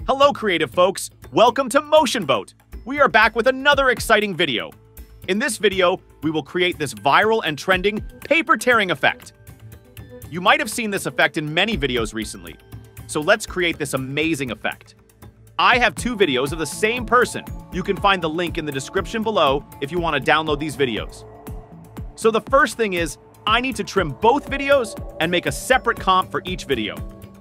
Hello, creative folks. Welcome to MotionBoat. We are back with another exciting video. In this video, we will create this viral and trending paper tearing effect. You might have seen this effect in many videos recently. So let's create this amazing effect. I have two videos of the same person. You can find the link in the description below if you want to download these videos. So the first thing is, I need to trim both videos and make a separate comp for each video.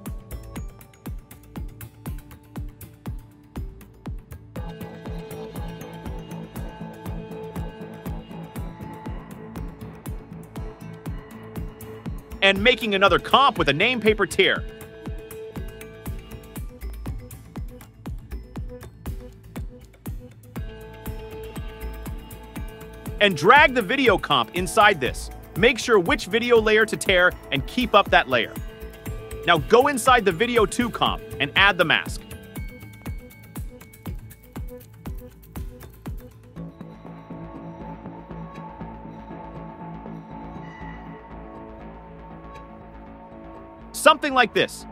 And making another comp with a name paper tear. And drag the video comp inside this. Make sure which video layer to tear and keep up that layer. Now go inside the video 2 comp and add the mask. Something like this.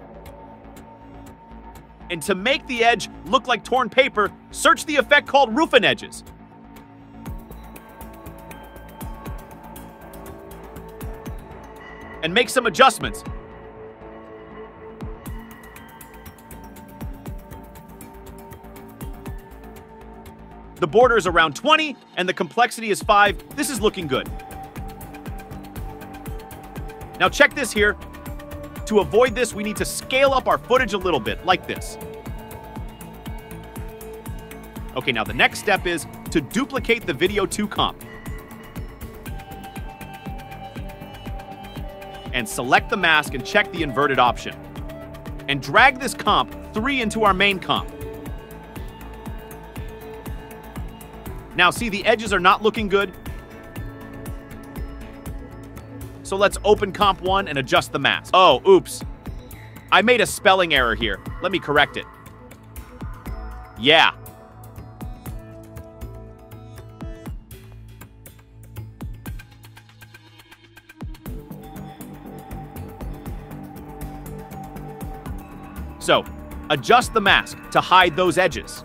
And to make the edge look like torn paper, search the effect called roofing edges. And make some adjustments. The border is around 20 and the complexity is 5. This is looking good. Now check this here. To avoid this, we need to scale up our footage a little bit, like this. Okay, now the next step is to duplicate the video 2 comp. And select the mask and check the inverted option. And drag this comp 3 into our main comp. Now see, the edges are not looking good. So let's open comp 1 and adjust the mask. Oh, oops. I made a spelling error here. Let me correct it. Yeah. So, adjust the mask to hide those edges.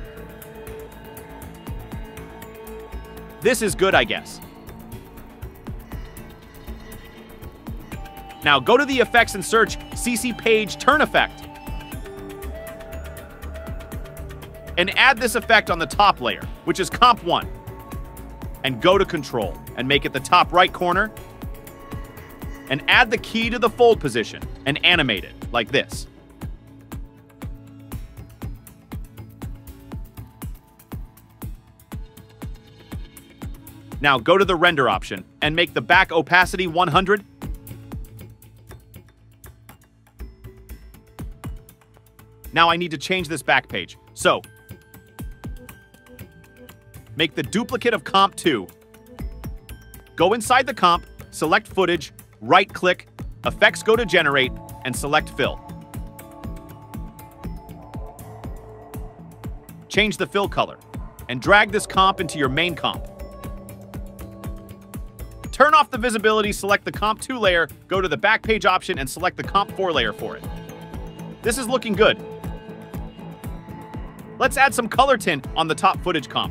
This is good, I guess. Now go to the effects and search CC Page Turn Effect. And add this effect on the top layer, which is comp 1. And go to Control and make it the top right corner. And add the key to the fold position and animate it like this. Now go to the render option and make the back opacity 100. Now I need to change this back page. So, make the duplicate of comp 2. Go inside the comp, select footage, right-click, effects go to generate, and select fill. Change the fill color, and drag this comp into your main comp. Turn off the visibility, select the comp 2 layer, go to the back page option, and select the comp 4 layer for it. This is looking good. Let's add some color tint on the top footage comp.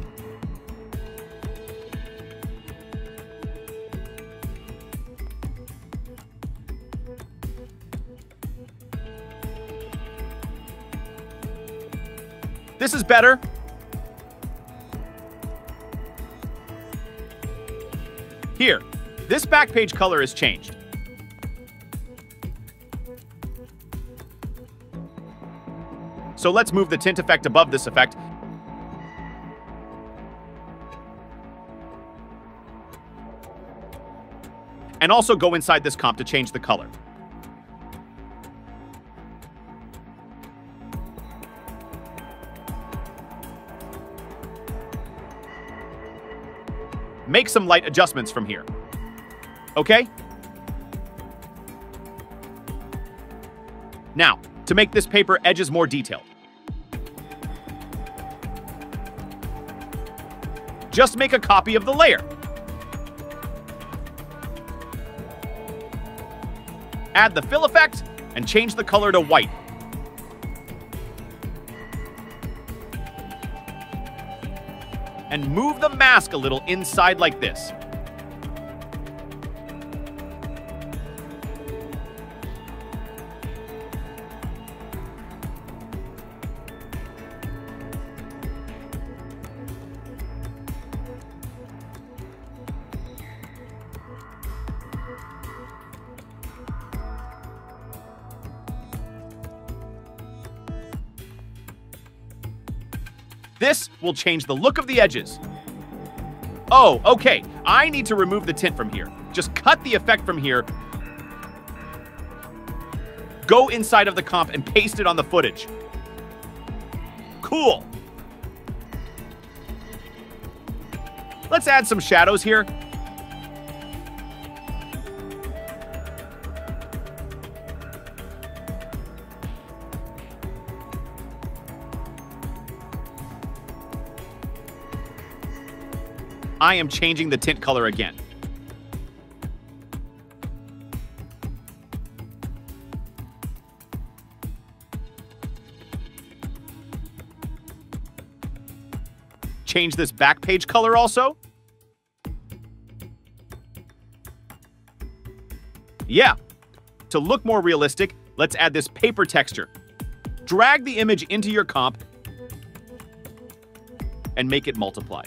This is better. Here, this back page color is changed. So let's move the tint effect above this effect. And also go inside this comp to change the color. Make some light adjustments from here. Okay? Now, to make this paper edges more detailed. Just make a copy of the layer. Add the fill effect and change the color to white. and move the mask a little inside like this. This will change the look of the edges. Oh, okay. I need to remove the tint from here. Just cut the effect from here. Go inside of the comp and paste it on the footage. Cool. Let's add some shadows here. I am changing the tint color again. Change this back page color also. Yeah. To look more realistic, let's add this paper texture. Drag the image into your comp and make it multiply.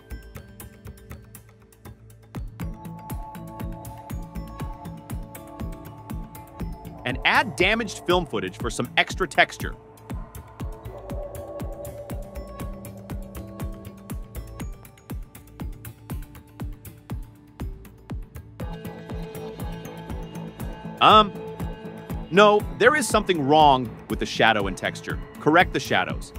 And add damaged film footage for some extra texture. No, there is something wrong with the shadow and texture. Correct the shadows.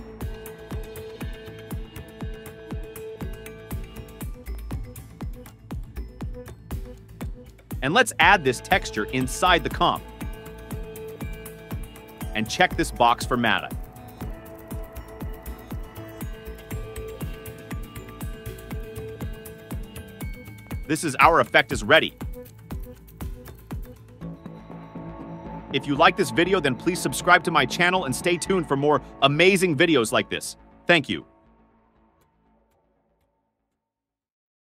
And let's add this texture inside the comp. And check this box for matte. Our effect is ready. If you like this video, then please subscribe to my channel and stay tuned for more amazing videos like this. Thank you.